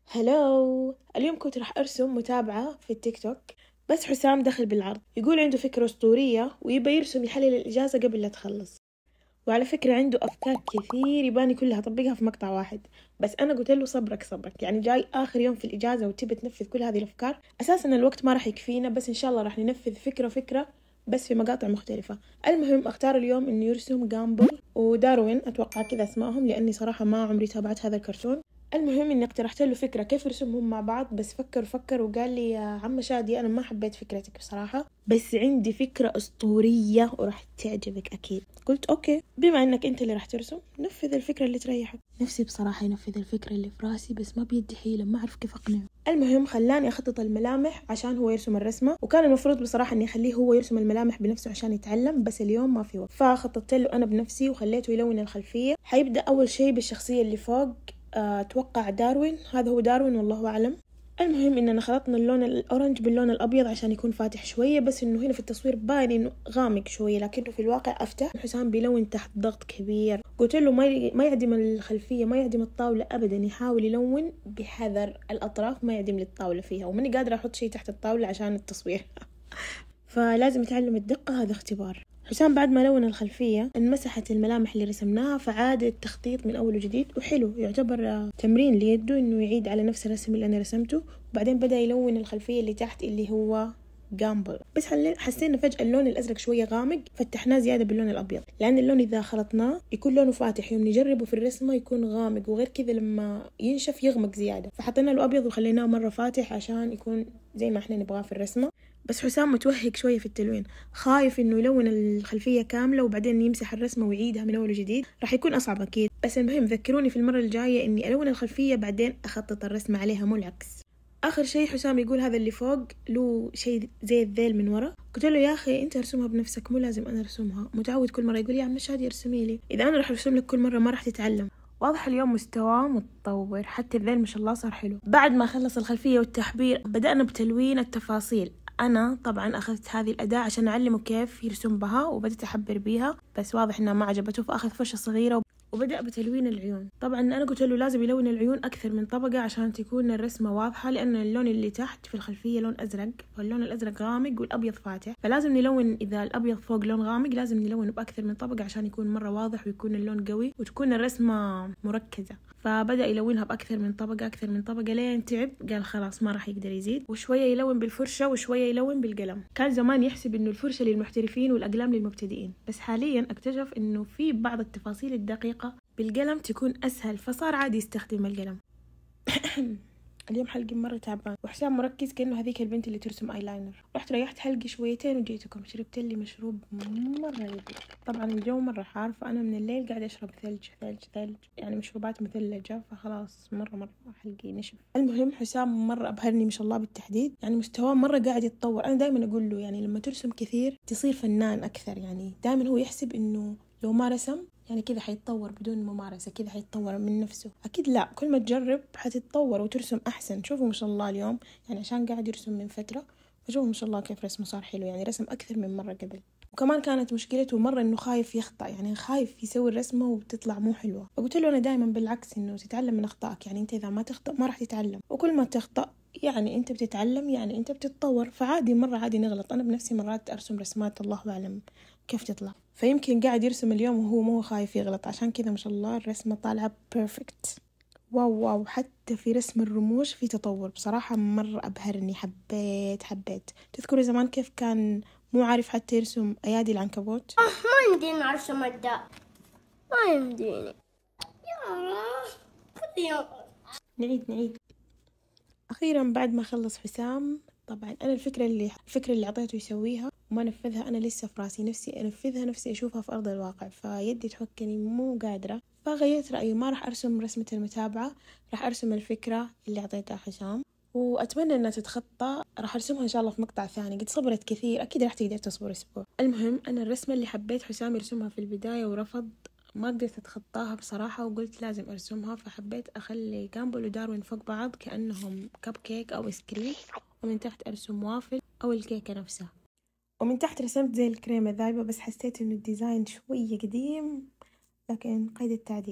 هلو. اليوم كنت راح أرسم متابعة في التيك توك، بس حسام دخل بالعرض يقول عنده فكرة أسطورية ويبى يرسم يحلل الإجازة قبل لا تخلص. وعلى فكرة عنده أفكار كثير يباني كلها أطبقها في مقطع واحد، بس أنا قلت له صبرك، يعني جاي آخر يوم في الإجازة وتبي تنفذ كل هذه الأفكار. أساسا الوقت ما راح يكفينا، بس إن شاء الله راح ننفذ فكرة بس في مقاطع مختلفة. المهم اختار اليوم إنه يرسم جامبل وداروين، أتوقع كذا اسمائهم لأني صراحة ما عمري تابعت هذا الكرتون. المهم اني اقترحت له فكره كيف يرسمهم مع بعض، بس فكر وقال لي يا عم شادي انا ما حبيت فكرتك بصراحه، بس عندي فكره اسطوريه وراح تعجبك اكيد. قلت اوكي، بما انك انت اللي راح ترسم نفذ الفكره اللي تريحك. نفسي بصراحه ينفذ الفكره اللي في راسي، بس ما بيدي حيله، ما اعرف كيف اقنعه. المهم خلاني اخطط الملامح عشان هو يرسم الرسمه، وكان المفروض بصراحه اني اخليه هو يرسم الملامح بنفسه عشان يتعلم، بس اليوم ما في وقت، فخططت له انا بنفسي وخليته يلون الخلفيه. حيبدا اول شيء بالشخصيه اللي فوق، أتوقع داروين، هذا هو داروين والله أعلم. المهم إننا خلطنا اللون الأورنج باللون الأبيض عشان يكون فاتح شوية، بس إنه هنا في التصوير باين إنه غامق شوية لكنه في الواقع أفتح. حسام بيلون تحت ضغط كبير، قلت له ما يعدم الخلفية، ما يعدم الطاولة أبدا، يحاول يلون بحذر الأطراف، ما يعدم للطاولة فيها، وماني قادرة أحط شيء تحت الطاولة عشان التصوير فلازم يتعلم الدقة، هذا اختبار. حسام بعد ما لون الخلفية انمسحت الملامح اللي رسمناها، فعاد التخطيط من أول وجديد، وحلو يعتبر تمرين ليده إنه يعيد على نفس الرسم اللي أنا رسمته. وبعدين بدأ يلون الخلفية اللي تحت اللي هو جامبل، بس حسينا فجأة اللون الأزرق شوية غامق، فتحناه زيادة باللون الأبيض، لأن اللون إذا خلطناه يكون لونه فاتح، يوم نجربه في الرسمة يكون غامق، وغير كذا لما ينشف يغمق زيادة، فحطينا له أبيض وخليناه مرة فاتح عشان يكون زي ما احنا نبغاه في الرسمة. بس حسام متوهق شوية في التلوين، خايف إنه يلون الخلفية كاملة وبعدين يمسح الرسمة ويعيدها من أول وجديد، راح يكون أصعب أكيد. بس المهم ذكروني في المرة الجاية إني ألون الخلفية بعدين أخطط الرسمة عليها مو العكس. آخر شيء حسام يقول هذا اللي فوق له شيء زي الذيل من ورا، قلت له يا أخي أنت ارسمها بنفسك، مو لازم أنا أرسمها، متعود كل مرة يقول يا عم شادي ارسمي لي، إذا أنا راح أرسم لك كل مرة ما راح تتعلم. واضح اليوم مستواه متطور، حتى الذيل ما شاء الله صار حلو. بعد ما خلص الخلفية والتحبير بدأنا بتلوين التفاصيل. أنا طبعا أخذت هذه الأداة عشان أعلمه كيف يرسم بها، وبدأت أحبر بيها، بس واضح إنها ما عجبته، فأخذ فرشة صغيرة وبدأ بتلوين العيون. طبعا أنا قلت له لازم يلون العيون أكثر من طبقة عشان تكون الرسمة واضحة، لأن اللون اللي تحت في الخلفية لون أزرق، فاللون الأزرق غامق والأبيض فاتح، فلازم نلون، إذا الأبيض فوق لون غامق لازم نلونه بأكثر من طبقة عشان يكون مرة واضح ويكون اللون قوي وتكون الرسمة مركزة. فبدأ يلونها بأكثر من طبقة لين تعب، قال خلاص ما راح يقدر يزيد، وشوية يلون بالفرشة وشوية يلون بالقلم. كان زمان يحسب إنه الفرشة للمحترفين والأقلام للمبتدئين، بس حاليا اكتشف إنه في بعض التفاصيل الدقيقة بالقلم تكون أسهل، فصار عادي يستخدم القلم. اليوم حلقي مرة تعبان، وحسام مركز كأنه هذيك البنت اللي ترسم ايلاينر. رحت ريحت حلقي شويتين وجيتكم، شربت لي مشروب مرة يبي. طبعا الجو مرة حار، فأنا من الليل قاعدة أشرب ثلج، يعني مشروبات مثلجة، فخلاص مرة حلقي نشف. المهم حسام مرة أبهرني ما شاء الله بالتحديد، يعني مستواه مرة قاعد يتطور. أنا دائما أقول له يعني لما ترسم كثير تصير فنان أكثر، يعني دائما هو يحسب إنه لو ما رسم يعني كذا حيتطور بدون ممارسة، كذا حيتطور من نفسه. أكيد لا، كل ما تجرب حتتطور وترسم أحسن. شوفوا ما شاء الله اليوم يعني عشان قاعد يرسم من فترة، فشوفوا ما شاء الله كيف رسمه صار حلو، يعني رسم أكثر من مرة قبل. وكمان كانت مشكلته مرة إنه خايف يخطأ، يعني خايف يسوي الرسمة وتطلع مو حلوة. فقلت له أنا دائما بالعكس، إنه تتعلم من أخطائك، يعني أنت إذا ما تخطأ ما راح تتعلم، وكل ما تخطأ يعني أنت بتتعلم، يعني أنت بتتطور، فعادي مرة عادي نغلط. أنا بنفسي مرات أرسم رسمات الله أعلم كيف تطلع، فيمكن قاعد يرسم اليوم وهو مو خايف يغلط، عشان كذا ما شاء الله الرسمة طالعة بيرفكت. واو، حتى في رسم الرموش في تطور، بصراحة مرة أبهرني، حبيت. تذكروا زمان كيف كان مو عارف حتى يرسم أيادي العنكبوت؟ ما يمديني أرسم الداء، ما يمديني يا نعيد. أخيرا بعد ما خلص حسام، طبعا أنا الفكرة اللي أعطيته يسويها وما نفذها، أنا لسه في راسي، نفسي أنفذها، نفسي أشوفها في أرض الواقع، فيدي تحكني مو قادرة، فغيرت رأيي، ما راح أرسم رسمة المتابعة، راح أرسم الفكرة اللي أعطيتها حسام، وأتمنى أنها تتخطى. راح أرسمها إن شاء الله في مقطع ثاني، قد صبرت كثير، أكيد راح تقدر تصبر أسبوع. المهم أنا الرسمة اللي حبيت حسام يرسمها في البداية ورفض، ما قدرت أتخطاها بصراحة، وقلت لازم أرسمها، فحبيت أخلي جامبل وداروين فوق بعض كأنهم كب كيك أو إسكريم، ومن تحت أرسم وافل أو الكيكة نفسها، ومن تحت رسمت زي الكريمة ذايبة، بس حسيت إنه الديزاين شوية قديم، لكن قيد التعديل.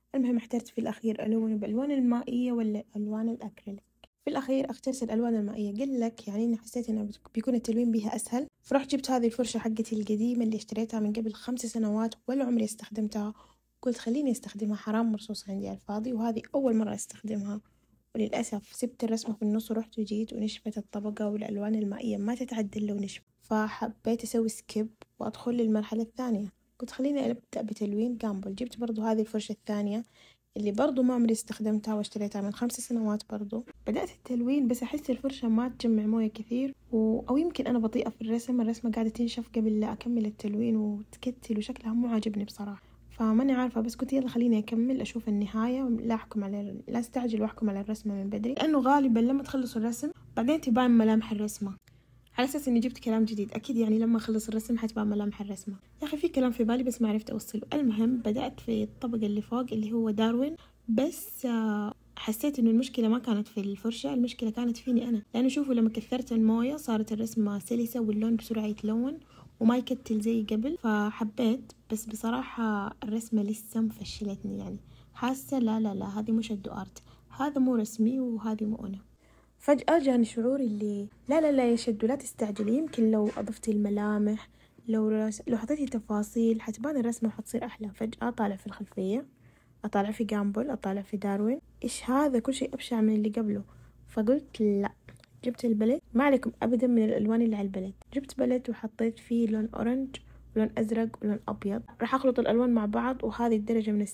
المهم احترت في الأخير ألون بالألوان المائية ولا ألوان الأكريليك. في الأخير اخترت الألوان المائية، قل لك يعني إني حسيت إنه بيكون التلوين بيها أسهل، فرحت جبت هذه الفرشة حقتي القديمة اللي اشتريتها من قبل 5 سنوات ولا عمري استخدمتها، قلت خليني استخدمها، حرام مرصوص عندي على الفاضي وهذه أول مرة استخدمها. وللأسف سبت الرسمة في النص ورحت وجيت ونشفت الطبقة والألوان المائية ما تتعدل لو نشفت، فحبيت أسوي سكيب وأدخل للمرحلة الثانية. قلت خليني أبدأ بتلوين جامبل. جبت برضو هذه الفرشة الثانية اللي برضو ما عمري استخدمتها واشتريتها من 5 سنوات برضو. بدأت التلوين بس أحس الفرشة ما تجمع موية كثير أو يمكن أنا بطيئة في الرسمة قاعدة تنشف قبل لا أكمل التلوين وتكتل وشكلها مو عاجبني بصراحة، فماني عارفة، بس قلت يلا خليني أكمل أشوف النهاية، لا أستعجل وأحكم على الرسمة من بدري، لأنه غالبا لما تخلص الرسم بعدين تبان ملامح الرسمة، على أساس إني جبت كلام جديد أكيد يعني لما أخلص الرسم حتبان ملامح الرسمة. يا أخي في كلام في بالي بس ما عرفت أوصله. المهم بدأت في الطبقة اللي فوق اللي هو داروين، بس حسيت إنه المشكلة ما كانت في الفرشة، المشكلة كانت فيني أنا، لأنه شوفوا لما كثرت الموية صارت الرسمة سلسة واللون بسرعة يتلون وما يكتل زي قبل، فحبيت، بس بصراحة الرسمة لسه مفشلتني، يعني حاسة لا هذه مش الدو آرت، هذا مو رسمي وهذه مو أنا. فجأة جاني شعور اللي لا يا شدو لا تستعجلي، يمكن لو أضفتي الملامح لو حطيتي تفاصيل حتبان الرسمة وحتصير أحلى. فجأة أطالع في الخلفية، أطالع في جامبل، أطالع في داروين، إيش هذا كل شيء أبشع من اللي قبله. فقلت لا، جبت البلد، ما عليكم أبدا من الألوان اللي على البلد، جبت بلد وحطيت فيه لون أورنج ولون أزرق ولون أبيض، راح أخلط الألوان مع بعض، وهذه الدرجة من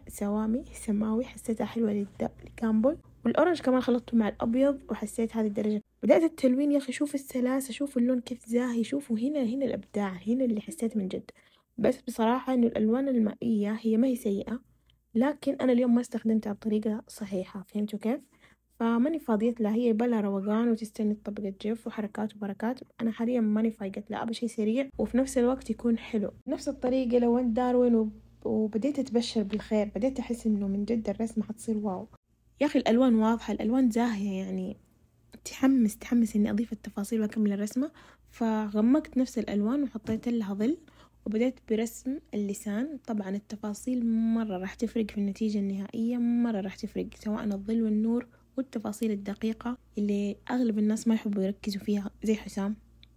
سماوي حسيتها حلوة للجامبل، والأورنج كمان خلطته مع الأبيض وحسيت هذه الدرجة. بدأت التلوين يا أخي شوف السلاسة، شوف اللون كيف زاهي، شوفوا هنا الإبداع، هنا اللي حسيت من جد. بس بصراحة إنه الألوان المائية هي ما هي سيئة، لكن أنا اليوم ما استخدمتها بطريقة صحيحة، فهمتوا كيف؟ فماني فاضيت لها، هي بلا روقان وتستني الطبقة تجف وحركات وبركات، أنا حاليا ماني فايقت لا، أبى شي سريع وفي نفس الوقت يكون حلو. نفس الطريقة لو أنت داروين وبديت أتبشر بالخير، بديت أحس إنه من جد الرسمة حتصير واو. يا أخي الألوان واضحة، الألوان زاهية، يعني تحمس إني أضيف التفاصيل وأكمل الرسمة، فغمقت نفس الألوان وحطيت لها ظل وبدأت برسم اللسان. طبعا التفاصيل مرة راح تفرق في النتيجة النهائية، مرة راح تفرق، سواء الظل والنور والتفاصيل الدقيقة اللي أغلب الناس ما يحبوا يركزوا فيها زي حسام.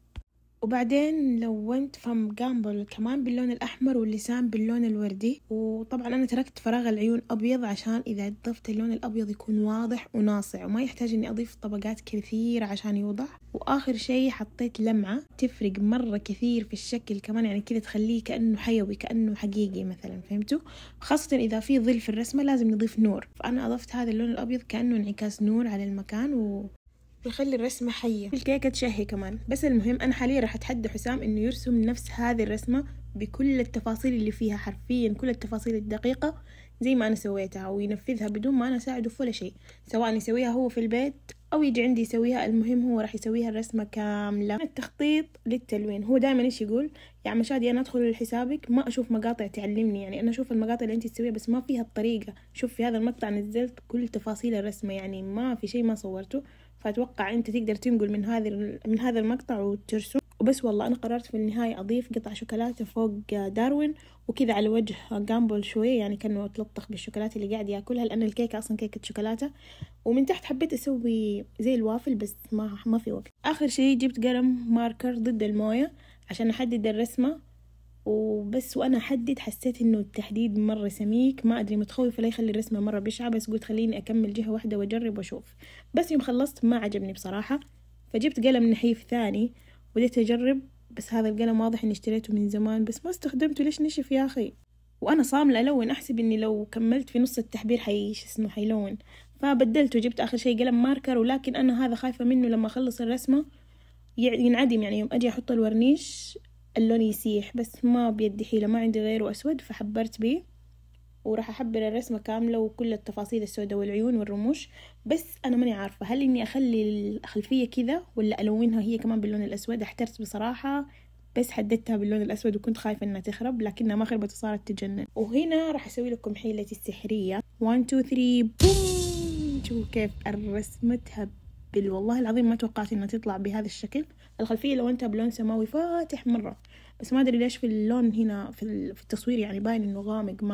وبعدين لونت فم جامبل كمان باللون الأحمر واللسان باللون الوردي، وطبعا أنا تركت فراغ العيون أبيض عشان إذا ضفت اللون الأبيض يكون واضح وناصع وما يحتاج إني أضيف طبقات كثير عشان يوضح. وآخر شيء حطيت لمعة تفرق مرة كثير في الشكل كمان، يعني كذا تخليه كأنه حيوي كأنه حقيقي مثلا، فهمتوا؟ خاصة إذا في ظل في الرسمة لازم نضيف نور، فأنا أضفت هذا اللون الأبيض كأنه انعكاس نور على المكان يخلي الرسمة حية. الكيكة تشهي كمان. بس المهم أنا حاليا راح أتحدى حسام إنه يرسم نفس هذه الرسمة بكل التفاصيل اللي فيها، حرفيا كل التفاصيل الدقيقة زي ما أنا سويتها، وينفذها بدون ما أنا أساعده في ولا شيء، سواء يسويها هو في البيت أو يجي عندي يسويها، المهم هو راح يسويها الرسمة كاملة. التخطيط للتلوين هو دائما إيش يقول؟ يا مشادي أنا أدخل لحسابك ما أشوف مقاطع تعلمني، يعني أنا أشوف المقاطع اللي أنت تسويها بس ما فيها الطريقة. شوف في هذا المقطع نزلت كل تفاصيل الرسمة، يعني ما في شيء ما صورته، فأتوقع أنت تقدر تنقل من هذا المقطع وترسم. وبس والله أنا قررت في النهاية أضيف قطع شوكولاتة فوق داروين وكذا على وجه جامبل شوية، يعني كأنه تلطخ بالشوكولاتة اللي قاعد ياكلها، لأن الكيكة أصلا كيكة شوكولاتة. ومن تحت حبيت أسوي زي الوافل بس ما في وقت. آخر شيء جبت قلم ماركر ضد الموية عشان أحدد الرسمة وبس، وأنا أحدد حسيت إنه التحديد مرة سميك، ما أدري متخوفة لا يخلي الرسمة مرة بشعة، بس قلت خليني أكمل جهة واحدة وأجرب وأشوف. بس يوم خلصت ما عجبني بصراحة، فجبت قلم نحيف ثاني وبديت أجرب، بس هذا القلم واضح إني اشتريته من زمان بس ما استخدمته، ليش نشف يا أخي؟ وأنا صاملة ألون، أحسب إني لو كملت في نص التحبير حيلون، فبدلته جبت آخر شيء قلم ماركر، ولكن أنا هذا خايفة منه لما أخلص الرسمة ينعدم، يعني يوم أجي أحط الورنيش اللون يسيح، بس ما بيدي حيلة، ما عندي غيره أسود فحبرت بيه، وراح أحبر الرسمة كاملة وكل التفاصيل السوداء والعيون والرموش. بس أنا ماني عارفة هل إني أخلي الخلفية كذا ولا ألونها هي كمان باللون الأسود، احترت بصراحة، بس حددتها باللون الأسود وكنت خايفة إنها تخرب، لكنها ما خربت وصارت تجنن. وهنا راح أسوي لكم حيلتي السحرية 1 2 3 بوم. شوفوا كيف الرسمة تهبل، والله العظيم ما توقعت إنها تطلع بهذا الشكل. الخلفية لو أنت بلون سماوي فاتح مرة، بس ما أدري ليش في اللون هنا في التصوير يعني باين إنه غامق مرة.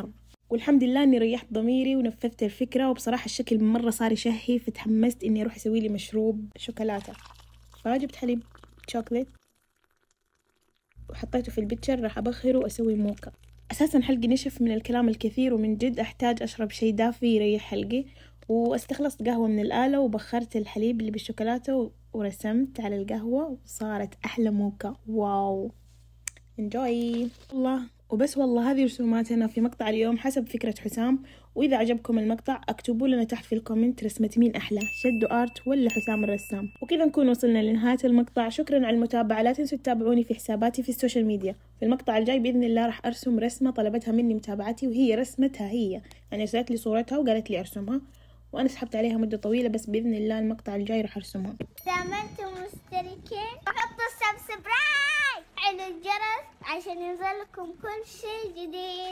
والحمد لله إني ريحت ضميري ونفذت الفكرة، وبصراحة الشكل مرة صار يشهي، فتحمست إني أروح أسوي لي مشروب شوكولاتة. فجبت حليب شوكولات وحطيته في البيتشر، راح أبخره وأسوي موكا. أساسا حلقي نشف من الكلام الكثير، ومن جد أحتاج أشرب شي دافي يريح حلقي. واستخلصت قهوة من الآلة وبخرت الحليب اللي بالشوكولاتة ورسمت على القهوة، وصارت أحلى موكا. واو انجوي والله. وبس والله هذه رسوماتنا في مقطع اليوم حسب فكرة حسام. وإذا عجبكم المقطع اكتبوا لنا تحت في الكومنت رسمة مين أحلى، شدو آرت ولا حسام الرسام. وكذا نكون وصلنا لنهاية المقطع. شكرا على المتابعة، لا تنسوا تتابعوني في حساباتي في السوشيال ميديا. في المقطع الجاي بإذن الله راح أرسم رسمة طلبتها مني متابعتي، وهي رسمتها هي، يعني أرسلت لي صورتها وقالت لي أرسمها، وأنا سحبت عليها مدة طويلة، بس بإذن الله المقطع الجاي راح أرسمها. إذا ما أنتم مشتركين حطوا سبسكرايب على الجرس عشان ينزل لكم كل شيء جديد.